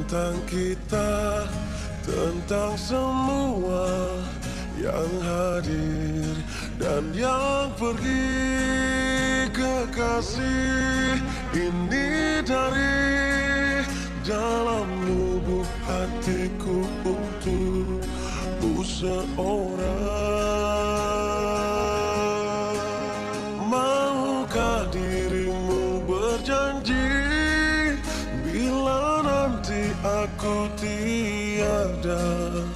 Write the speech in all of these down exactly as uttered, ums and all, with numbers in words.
tentang kita, tentang semua yang hadir dan yang pergi. Kekasih, ini dari dalam lubuk hatiku untukmu seorang. Maukah dirimu berjanji bila nanti aku tiada,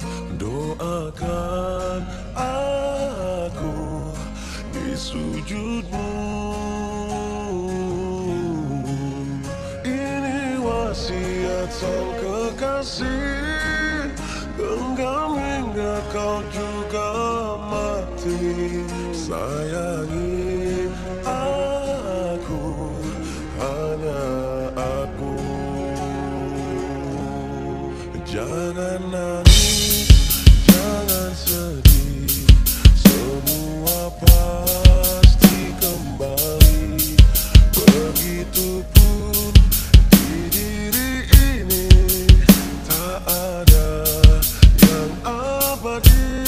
doakan aku di sujudmu. Ini wasiat sang kekasih, genggam hingga kau juga mati. Sayangi aku, hanya aku. Jangan nangis, jangan sedih, semua pasti kembali. Begitupun di diri ini, tak ada yang abadi.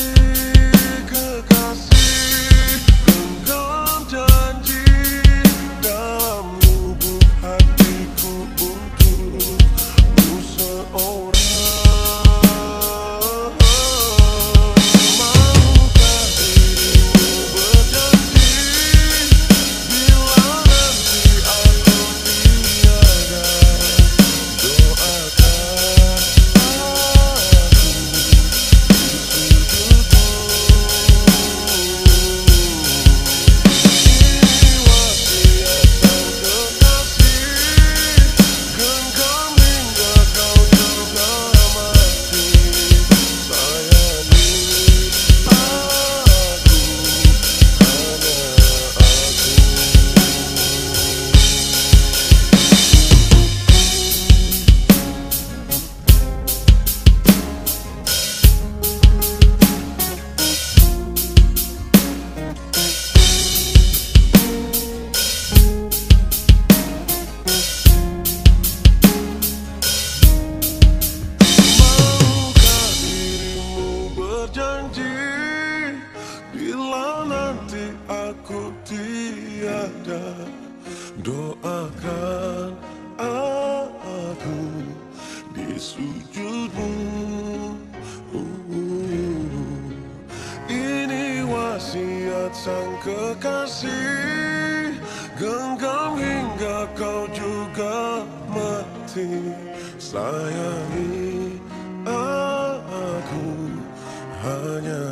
Kekasih, genggam janji dalam lubuk hatiku untukmu seorang. Bila nanti aku tiada, doakan aku di sujudmu. Ini wasiat sang kekasih, genggam hingga kau juga mati. Sayangi aku, hanya